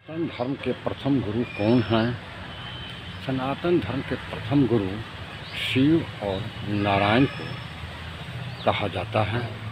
सनातन धर्म के प्रथम गुरु कौन हैं? सनातन धर्म के प्रथम गुरु शिव और नारायण को कहा जाता है।